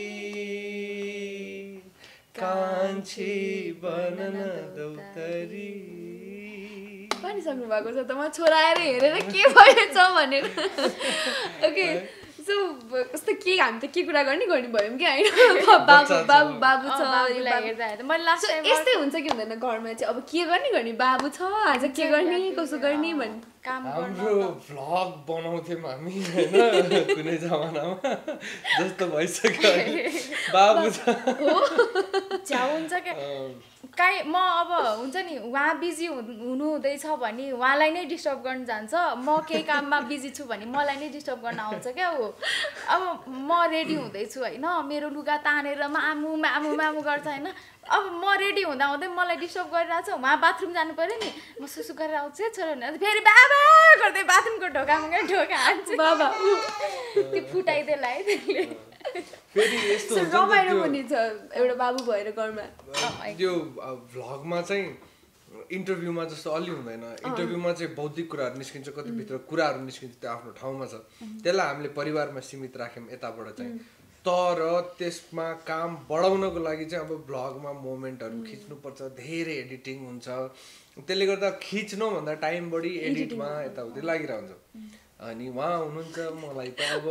कान्छी बनन दौतरी भनिसक्नु भएको छ त म छोराएर हेरेर के भएछ भनेर ओके सो कस्तो के हामी त के कुरा गर्ने गर्ने भयौँ कि होइन बाबु बाबु बाबु छ यस्तै हुन्छ कि हुँदैन घरमा चाहिँ अब के गर्ने गर्ने बाबु छ आज के गर्ने कसो गर्ने भन्ने हाम्रो भ्लग बनाउँथ्यौँ हामी होइन कुनै जमानामा जस्तो भइसक्यो बाबु छ हुन्छ क्या काहीँ म अब हुन्छ नि उहाँ बिजी हुनु हुँदैछ भने उहाँलाई नै डिस्टर्ब गर्न जान्छ म केही काममा बिजी छु भने मलाई नै डिस्टर्ब गर्न आउँछ क्या हो अब म रेडी हुँदैछु होइन मेरो लुगा तानेर मामु मामु मामु गर्छ होइन अब म रेडी हुँदा हुँदै मलाई डिस्टर्ब गरिरहेको छ उहाँ बाथरुम जानु पऱ्यो नि म सुसु गरेर आउँछु है छोरा भने फेरि बाबा गर्दै बाथरुमको ढोकामा गएर ढोका हान्छ बाबा त्यो फुटाइदिएला है त्यसले फेरि यस्तो हुन्छ रमाइलो पनि छ एउटा बाबु भएर घरमा त्यो भ्लगमा चाहिँ इन्टरभ्यूमा जस्तो अलि हुँदैन इन्टरभ्यूमा चाहिँ बौद्धिक कुराहरू निस्किन्छ कति भित्र कुराहरू निस्किन्छ त्यो आफ्नो ठाउँमा छ त्यसलाई हामीले परिवारमा सीमित राख्यौँ यताबाट चाहिँ तर त्यसमा काम बढाउनको लागि चाहिँ अब भ्लगमा मोमेन्टहरू खिच्नुपर्छ धेरै एडिटिङ हुन्छ त्यसले गर्दा खिच्नु भन्दा टाइम बढी एडिटमा यताउति लागिरहेको हुन्छ अनि उहाँ हुनुहुन्छ मलाई त अब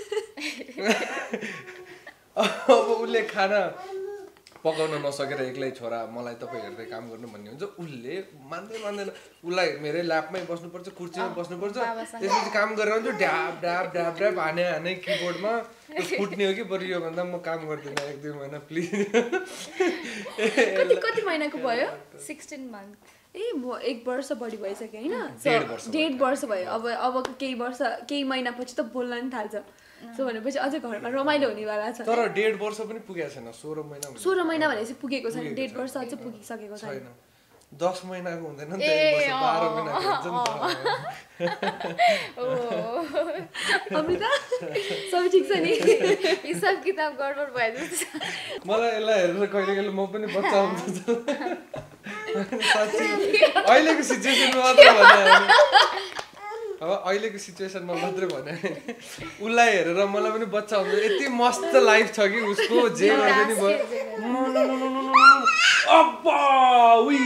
अब उसले खाना पकाउन नसकेर एक्लै छोरा मलाई तपाईँ हेर्दै काम गर्नु भन्ने हुन्छ उसले मान्दै मान्दैन उसलाई मेरै ल्यापमै बस्नुपर्छ कुर्सीमा बस्नुपर्छ त्यसपछि काम गरेर हुन्छ ड्याप ड्याप ड्याप ड्याप हाने हाने किबोर्डमा फुट्ने हो कि बरु यो भन्दा म काम गर्दिनँ एक दुई महिना प्लिज कति महिनाको भयो सिक्सटिन मन्थ ए म एक वर्ष बढी भइसक्यो होइन डेढ वर्ष भयो अब अब केही वर्ष केही महिनापछि त बोल्न नि थाल्छ सो भनेपछि अझै घरमा रमाइलो हुनेवाला छ तर डेढ वर्ष पनि पुगेको छैन सोह्र महिना सोह्र महिना भनेपछि पुगेको छैन डेढ वर्ष अझै पुगिसकेको छैन दस महिनाको हुँदैन नि त एक वर्ष बाह्र महिनाको हुन्छ नि त अमृता सबै ठिक छ नि हिसाब किताब गडबड भयो जस्तो मलाई यसलाई हेरेर कहिले कहिले म पनि बच्चा हुन्छ साँच्चै अहिलेको सिचुएसनमा मात्र भने अब अहिलेको सिचुएसनमा मात्रै भने उसलाई हेरेर मलाई पनि बच्चा हुन्छ यति मस्त लाइफ छ कि उसको जे गर्दै नि भयो अब्बा उई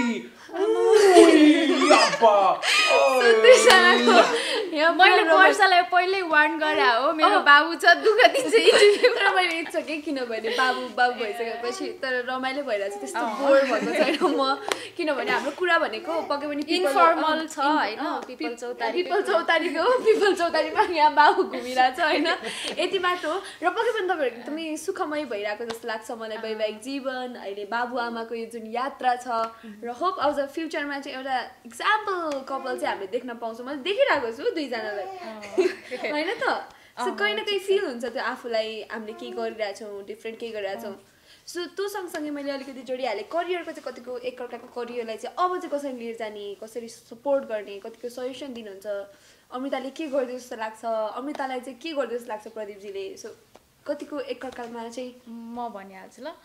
मैले वर्षलाई पहिल्यै वार्न गरे हो मेरो बाबु छ दुःख दिन्छ तर मैले इच्छा कि किनभने बाबु बाबु भइसकेपछि तर रमाइलो भइरहेको छ त्यस्तो बोर भएको छैन म किनभने हाम्रो कुरा भनेको पक्कै पनि इन्फर्मल छ होइन पिपल चौतारी पिपल चौतारीको पिपल चौतारीमा यहाँ बाबु घुमिरहेको छ होइन यति मात्र हो र पक्कै पनि तपाईँहरू एकदमै सुखमय भइरहेको जस्तो लाग्छ मलाई वैवाहिक जीवन अहिले बाबु आमाको यो जुन यात्रा छ र होप अझ फ्युचरमा चाहिँ एउटा इक्जाम्पल कपल चाहिँ हामीले देख्न पाउँछौँ मैले देखिरहेको छु दुईजनालाई होइन त सो कहीँ न कहीँ फिल हुन्छ त्यो आफूलाई हामीले के गरिरहेछौँ डिफ्रेन्ट के गरिरहेछौँ सो त्यो सँगसँगै मैले अलिकति जोडिहालेँ करियरको चाहिँ कतिको एकअर्काको करियरलाई चाहिँ अब चाहिँ कसरी लिएर जाने कसरी सपोर्ट गर्ने कतिको सजेसन दिनुहुन्छ अमृताले के गरिदियो जस्तो लाग्छ अमृतालाई चाहिँ के गरिदियो जस्तो लाग्छ प्रदीपजीले सो कतिको एकअर्कामा चाहिँ म भनिहाल्छु ल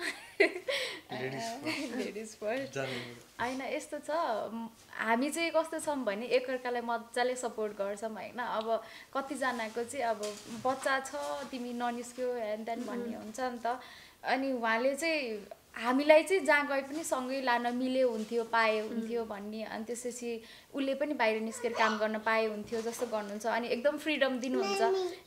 लेडिज फर्स्ट होइन यस्तो छ हामी चाहिँ कस्तो छौँ भने एकअर्कालाई मजाले सपोर्ट गर्छौँ होइन अब कतिजनाको चाहिँ अब बच्चा छ तिमी ननिस्क्यो एन्ड देन भन्ने हुन्छ नि त अनि उहाँले चाहिँ हामीलाई चाहिँ जहाँ गए पनि सँगै लान मिले हुन्थ्यो पाए हुन्थ्यो भन्ने अनि त्यसपछि उसले पनि बाहिर निस्केर काम गर्न पाए हुन्थ्यो जस्तो गर्नुहुन्छ अनि एकदम फ्रिडम दिनुहुन्छ मेरो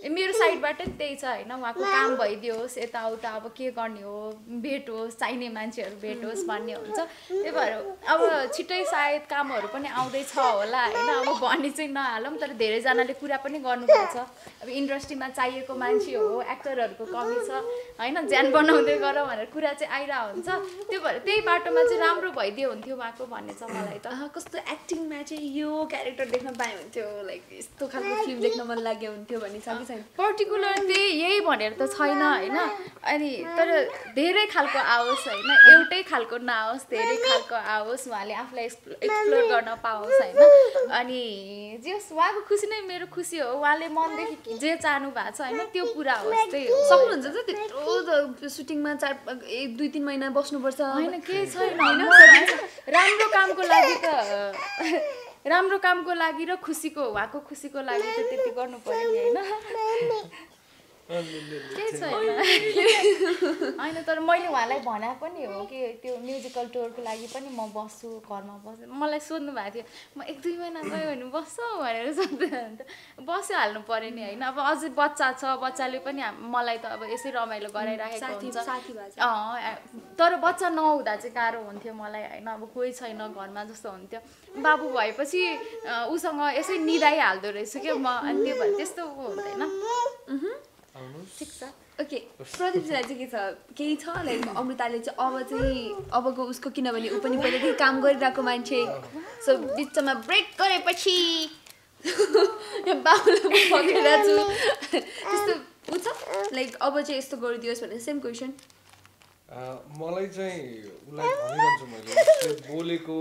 साइडबाट नि त्यही छ होइन उहाँको काम भइदियोस् यताउता अब के गर्ने हो भेट होस् चाहिने मान्छेहरू भेट होस् भन्ने हुन्छ त्यही भएर अब छिट्टै सायद कामहरू पनि आउँदैछ होला होइन अब भन्ने चाहिँ नहालौँ तर धेरैजनाले कुरा पनि गर्नुपर्छ अब इन्डस्ट्रीमा चाहिएको मान्छे हो एक्टरहरूको कमी छ होइन ज्यान बनाउँदै गर भनेर कुरा चाहिँ आइरहेको हुन्छ त्यो भएर त्यही बाटोमा चाहिँ राम्रो भइदियो हुन्थ्यो उहाँको भन्ने छ मलाई त कस्तो एक्टिङमा चाहिँ यो क्यारेक्टर देख्न पाए हुन्थ्यो लाइक यस्तो खालको फिल्म देख्न मन लाग्यो हुन्थ्यो भन्ने छ कि छैन पर्टिकुलर चाहिँ यही भनेर त छैन होइन अनि तर धेरै खालको आओस् होइन एउटै खालको नआओस् धेरै खालको आओस् उहाँले आफूलाई एक्सप्लोर गर्न पाओस् होइन अनि जे उहाँको खुसी नै मेरो खुसी हो उहाँले मनदेखि जे चाहनु भएको छ होइन त्यो पुरा होस् त्यही हो सक्नुहुन्छ त त्यत्रो सुटिङमा चार एक दुई तिन महिना बस्नुपर्छ होइन केही छैन होइन राम्रो कामको लागि त राम्रो कामको लागि र खुसीको उहाँको खुसीको लागि त त्यति गर्नु पर्यो नि होइन केही छैन होइन तर मैले उहाँलाई भने पनि हो कि त्यो म्युजिकल टुरको लागि पनि म बस्छु घरमा बस्छु मलाई सोध्नु भएको थियो म एक दुई महिना गयो भने बस्छौ भनेर सोध्दै अन्त बसिहाल्नु पर्यो नि होइन अब अझै बच्चा छ बच्चाले पनि मलाई त अब यसै रमाइलो गराइराखेको हुन्छ तर बच्चा नहुँदा चाहिँ गाह्रो हुन्थ्यो मलाई होइन अब कोही छैन घरमा जस्तो हुन्थ्यो बाबु भएपछि उसँग यसै निदाइहाल्दो रहेछु क्या म अनि त्यो भएर त्यस्तो हुँदैन ठिक छ ओके प्रदीपजीलाई चाहिँ के छ केही छ लाइक अमृताले चाहिँ अब चाहिँ अबको उसको किनभने ऊ पनि पहिल्यैदेखि काम गरिरहेको मान्छे सो बिचमा ब्रेक गरेपछि बाबुलाई पक्रिरहेको छु त्यस्तो ऊ छ लाइक अब चाहिँ यस्तो गरिदियोस् भने सेम क्वेसन मलाई चाहिँ उसलाई भनिरहन्छु मैले बोलेको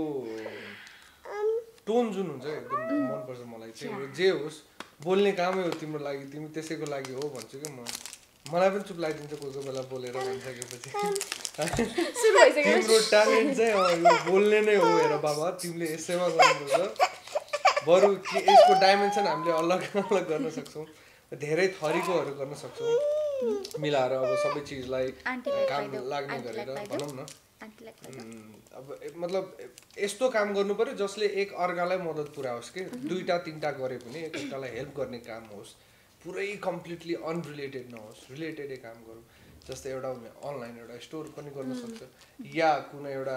टोन जुन हुन्छ एकदम मनपर्छ मलाई चाहिँ जे होस् बोल्ने कामै हो तिम्रो लागि तिमी त्यसैको लागि हो भन्छु कि म मलाई पनि चुप लागिदिन्छ कोही कोही बेला बोलेर भनिसकेपछि तिम्रो ट्यालेन्ट चाहिँ यो बोल्ने नै हो हेर बाबा तिमीले यसैमा गर्नुपर्छ बरु के यसको डाइमेन्सन हामीले अलग अलग गर्न सक्छौँ धेरै थरीकोहरू गर्न सक्छौँ मिलाएर अब सबै चिजलाई काम लाग्ने गरेर भनौँ न अब मतलब यस्तो काम गर्नु पर्यो जसले एक अर्कालाई मद्दत पुर्याओस् कि दुईटा तिनटा गरे पनि एक अर्कालाई हेल्प गर्ने काम होस् पुरै कम्प्लिटली अनरिलेटेड नहोस् रिलेटेडै काम गरौँ जस्तै एउटा अनलाइन एउटा स्टोर पनि गर्न सक्छ या कुनै एउटा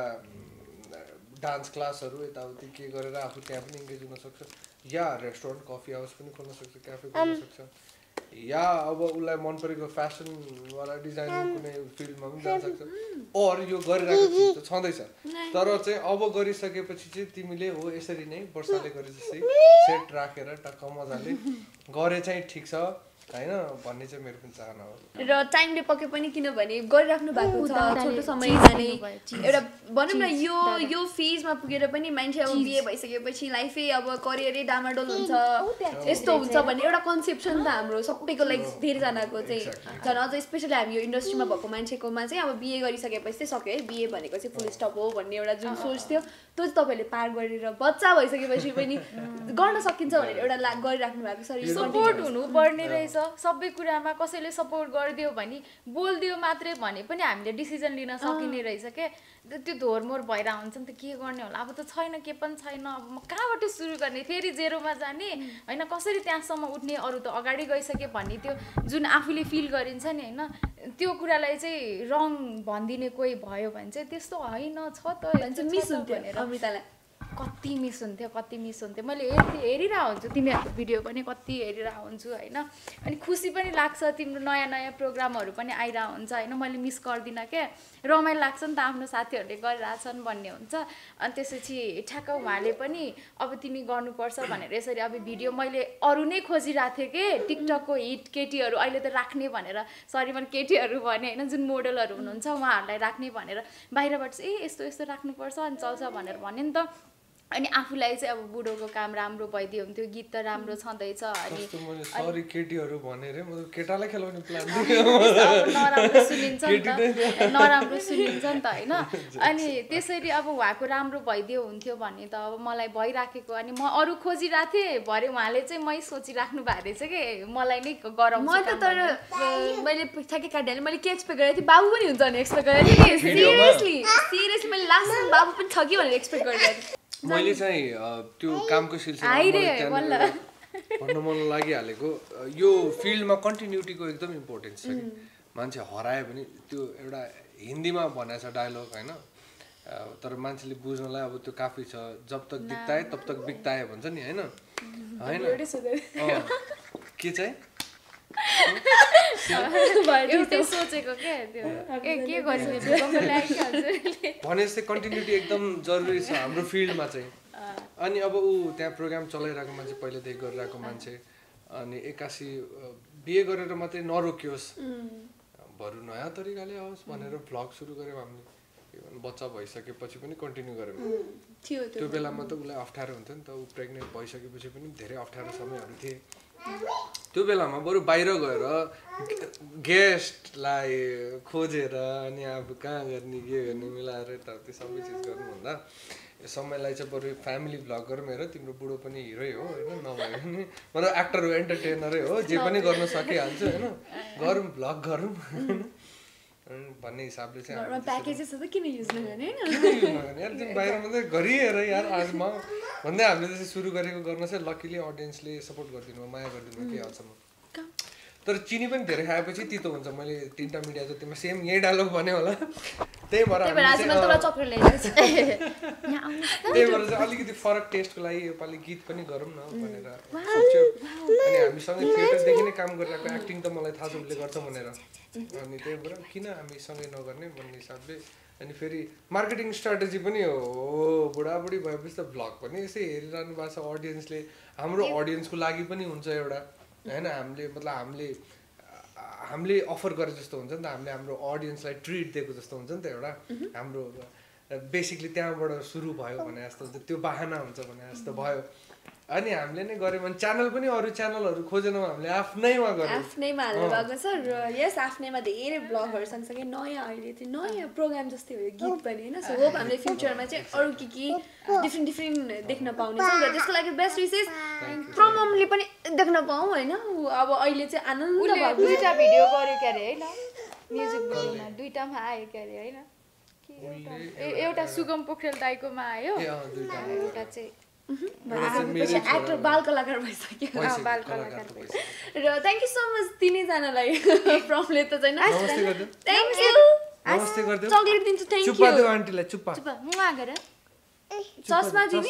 डान्स क्लासहरू यताउति के गरेर आफू त्यहाँ पनि इन्गेज हुन सक्छ या रेस्टुरेन्ट कफी हाउस पनि खोल्न सक्छ क्याफे खोल्न सक्छ या अब उसलाई मन परेको फेसनवाला डिजाइनिङ कुनै फिल्डमा पनि जान सक्छ और यो गरिरहेको चिज त छँदैछ तर चाहिँ अब गरिसकेपछि चाहिँ तिमीले हो यसरी नै वर्षाले गरे जस्तै सेट राखेर टक्क मजाले गरे चाहिँ ठिक छ हैन भन्ने चाहिँ मेरो पनि चाहना हो र टाइमले पके पनि किनभने गरिराख्नु भएको छ छोटो समयमा नै एउटा भनौँ न यो यो फेजमा पुगेर पनि मान्छे अब बिहे भइसकेपछि लाइफै अब करियरै डामाडोल हुन्छ यस्तो हुन्छ भन्ने एउटा कन्सेप्सन त हाम्रो सबैको लाइक धेरैजनाको चाहिँ झन् अझ स्पेसली हामी यो इन्डस्ट्रीमा भएको मान्छेकोमा चाहिँ अब बिहे गरिसकेपछि चाहिँ सक्यो है बिहे भनेको चाहिँ फुल स्टप हो भन्ने एउटा जुन सोच थियो त्यो चाहिँ तपाईँहरूले पार गरेर बच्चा भइसकेपछि पनि गर्न सकिन्छ भनेर एउटा ला गरिराख्नु भएको छ सपोर्ट हुनुपर्ने रहेछ सबै कुरामा कसैले सपोर्ट गरिदियो भने बोलिदियो मात्रै भने पनि हामीले डिसिजन लिन सकिने रहेछ के त्यो धोरमोर भइरहेको हुन्छ नि त के गर्ने होला अब त छैन के पनि छैन अब म कहाँबाट सुरु गर्ने फेरि जेरोमा जाने होइन कसरी त्यहाँसम्म उठ्ने अरू त अगाडि गइसके भन्ने त्यो जुन आफूले फिल गरिन्छ नि होइन त्यो कुरालाई चाहिँ रङ भनिदिने कोही भयो भने चाहिँ त्यस्तो होइन छ त मिस हुन्थ्यो भनेर अमृतालाई कति मिस हुन्थ्यो कति मिस हुन्थ्यो मैले हेर्थे हेरिरहेको हुन्छु तिमीहरूको भिडियो पनि कति हेरिरहेको हुन्छु होइन अनि खुसी पनि लाग्छ तिम्रो नयाँ नयाँ प्रोग्रामहरू पनि आइरहेको हुन्छ होइन मैले मिस गर्दिनँ क्या रमाइलो लाग्छ नि त आफ्नो साथीहरूले गरिरहेछन् भन्ने हुन्छ अनि त्यसपछि ठ्याक्क उहाँले पनि अब तिमी गर्नुपर्छ भनेर यसरी अब भिडियो मैले अरू नै खोजिरहेको थिएँ कि टिकटकको हिट केटीहरू अहिले त राख्ने भनेर सरी मैले केटीहरू भने होइन जुन मोडलहरू हुनुहुन्छ उहाँहरूलाई राख्ने भनेर बाहिरबाट चाहिँ ए यस्तो यस्तो राख्नुपर्छ अनि चल्छ भनेर भन्यो नि त अनि आफूलाई चाहिँ अब बुढोको काम राम्रो भइदियो हुन्थ्यो गीत त राम्रो छँदैछ अनि सरी केटीहरू भनेर म केटालाई खेलाउने प्लान नराम्रो सुनिन्छ नि त नराम्रो सुनिन्छ नि त होइन अनि त्यसरी अब उहाँको राम्रो भइदियो हुन्थ्यो भन्ने त अब मलाई भइराखेको अनि म अरू खोजिरहेको थिएँ भरे उहाँले चाहिँ मै सोचिराख्नु भएको रहेछ कि मलाई नै गराउँछ म त तर मैले ठ्याक्कै काटिहालेँ मैले के एक्सपेक्ट गरेको थिएँ बाबु पनि हुन्छ भने एक्सपेक्ट गरेको थिएँ सिरियसली सिरियसली मैले लास्ट बाबु पनि छ कि भनेर एक्सपेक्ट गरिरहेको थिएँ मैले चाहिँ त्यो कामको सिलसिला भन्न मन लागिहालेको यो फिल्डमा कन्टिन्युटीको एकदम इम्पोर्टेन्स छ कि मान्छे हरायो भने त्यो एउटा हिन्दीमा भनेको छ डायलग होइन तर मान्छेले बुझ्नलाई अब त्यो काफी छ जब तक दिक्ता है तब तक बिक्ता है भन्छ नि होइन होइन के चाहिँ एउटै सोचेको क्या त्यो ए के गर्ने भने जस्तै कन्टिन्युटी एकदम जरुरी छ हाम्रो फिल्डमा चाहिँ अनि अब ऊ त्यहाँ प्रोग्राम चलाइरहेको मान्छे पहिलेदेखि गरिरहेको मान्छे अनि एक्कासी बिहे गरेर मात्रै नरोकियोस् बरु नयाँ तरिकाले आओस् भनेर भ्लग सुरु गऱ्यौँ हामीले बच्चा भइसकेपछि पनि कन्टिन्यू गऱ्यौँ त्यो बेलामा त उसलाई अप्ठ्यारो हुन्थ्यो नि त ऊ प्रेग्नेन्ट भइसकेपछि पनि धेरै अप्ठ्यारो समयहरू थिए त्यो बेलामा बरु बाहिर गएर गेस्टलाई खोजेर अनि अब कहाँ गर्ने के गर्ने मिलाएर यताउति सबै चिज गर्नुभन्दा यो समयलाई चाहिँ बरु फ्यामिली भ्लग गरौँ हेर तिम्रो बुढो पनि हिरै हो होइन नभए पनि मतलब एक्टर हो एन्टरटेनरै हो जे पनि गर्न सकिहाल्छु होइन गरौँ भ्लग गरौँ भन्ने हिसाबले चाहिँ बाहिर मात्रै गरिहेर यार आजमा भन्दै हामीले त्यसरी सुरु गरेको गर्न चाहिँ लकिली अडियन्सले सपोर्ट गरिदिनु माया गरिदिनु केही हदसम्म तर चिनी पनि धेरै खाएपछि तितो हुन्छ मैले तिनवटा मिडिया जतिमा सेम यही डायलग भने होला त्यही भएर त्यही भएर चाहिँ अलिकति फरक टेस्टको लागि योपालि गीत पनि गरौँ न भनेर सोच्यो अनि हामीसँगै थिएटरदेखि नै काम गरिरहेको एक्टिङ त मलाई थाहा छ उसले गर्छ भनेर अनि त्यही भएर किन हामी सँगै नगर्ने भन्ने हिसाबले अनि फेरि मार्केटिङ स्ट्राटेजी पनि हो बुढाबुढी भएपछि त भ्लग पनि यसै हेरिरहनु भएको छ अडियन्सले हाम्रो अडियन्सको लागि पनि हुन्छ एउटा होइन हामीले मतलब हामीले हामीले अफर गरे जस्तो हुन्छ नि त हामीले हाम्रो अडियन्सलाई ट्रिट दिएको जस्तो हुन्छ नि त एउटा हाम्रो बेसिकली त्यहाँबाट सुरु भयो भने जस्तो हुन्छ त्यो बाहना हुन्छ भने जस्तो भयो अनि हामीले नै गऱ्यौँ भने च्यानल पनि अरू च्यानलहरू खोजेनौँ हामीले आफ्नैमा गऱ्यौँ आफ्नैमा हाल्नु भएको छ र यस आफ्नैमा धेरै ब्लगहरू सँगसँगै नयाँ अहिले चाहिँ नयाँ प्रोग्राम जस्तै हो यो गीत पनि होइन सो होप हामीले फ्युचरमा चाहिँ अरू के के डिफ्रेन्ट डिफ्रेन्ट देख्न पाउनेछौँ र त्यसको लागि बेस्ट विशेष प्रोमोमले पनि देख्न पाऊँ होइन अब अहिले चाहिँ आनन्द भएको दुईवटा भिडियो गर्यो क्या अरे होइन म्युजिक भिडियोमा दुईवटामा आयो क्या अरे होइन एउटा सुगम पोखरेल दाइकोमा आयो एउटा चाहिँ एक्टर बाल कलाकार भइसक्यो बाल कलाकार र थ्याङ्क यू सो मच तिनैजनालाई प्रमले त छैन थ्याङ्क यू चक्लेट दिन्छु थ्याङ्क यू आन्टीलाई चुप्पा चस्मा दिने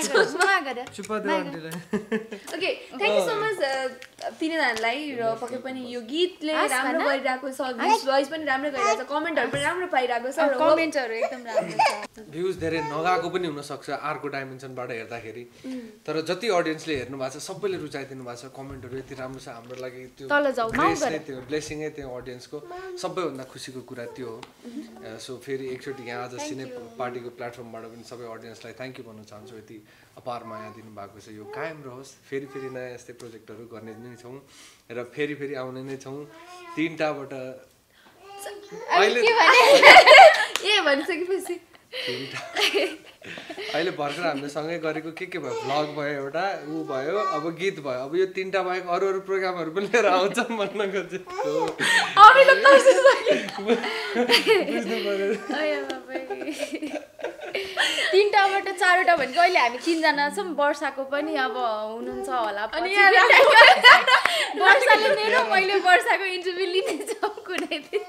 okay thank you so much तिनैजनालाई र पक्कै पनि यो गीतले राम्रो गरिरहेको छ भ्युज पनि राम्रो गरिरहेको छ कमेन्टहरू पनि राम्रो पाइरहेको छ र कमेन्टहरू एकदम राम्रो छ भ्युज धेरै नगएको पनि हुनसक्छ अर्को डाइमेन्सनबाट हेर्दाखेरि तर जति अडियन्सले हेर्नु भएको छ सबैले रुचाइदिनु भएको छ कमेन्टहरू यति राम्रो छ हाम्रो लागि त्यो त्यो ब्लेसिङै त्यो अडियन्सको सबैभन्दा खुसीको कुरा त्यो हो सो फेरि एकचोटि यहाँ आज सिने पार्टीको प्लेटफर्मबाट पनि सबै अडियन्सलाई थ्याङ्क यू भन्न चाहन्छु यति अपार माया दिनुभएको छ यो कायम रहोस् फेरि फेरि नयाँ यस्तै प्रोजेक्टहरू गर्ने नै छौँ र फेरि फेरि आउने नै छौँ तिनवटाबाट अहिले ए भनिसकेपछि अहिले भर्खर हामीले सँगै गरेको के के भयो भ्लग भयो एउटा ऊ भयो अब गीत भयो अब यो तिनवटा बाहेक अरू अरू प्रोग्रामहरू पनि लिएर आउँछ भन्न खोजेको तिनवटाबाट चारवटा भनेको अहिले हामी तिनजना छौँ वर्षाको पनि अब हुनुहुन्छ होला वर्षाले मेरो मैले वर्षाको इन्टरभ्यू लिनेछौँ कुनै दिन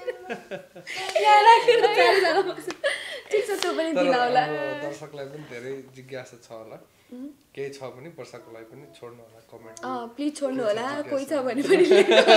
दर्शकलाई पनि धेरै जिज्ञासा छ होला केही छ भने वर्षाको लागि पनि छोड्नु होला कमेन्ट प्लिज छोड्नु होला कोही छ भने पनि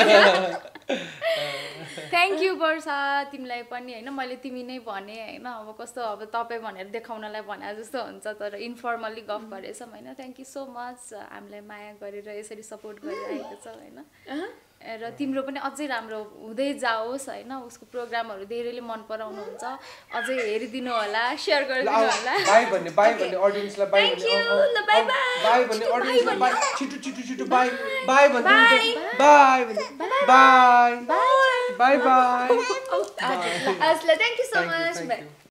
थ्याङ्क यू वर्षा तिमीलाई पनि होइन मैले तिमी नै भने होइन अब कस्तो अब तपाईँ भनेर देखाउनलाई भने जस्तो हुन्छ तर इन्फर्मल्ली गफ गरेछौँ होइन थ्याङ्क यू सो मच हामीलाई माया गरेर यसरी सपोर्ट गरिरहेको छ होइन र तिम्रो पनि अझै राम्रो हुँदै जाओस् होइन उसको प्रोग्रामहरू धेरैले मन पराउनुहुन्छ अझै हेरिदिनु होला सेयर गरिदिनु होला बाइ भन्ने बाइ भन्ने अडियन्सलाई बाइ भन्ने बाइ भन्ने अडियन्सलाई बाइ छिटो छिटो छिटो बाइ बाइ भन्ने बाइ भन्ने बाइ बाइ बाइ असला थ्याङ्क यू सो मच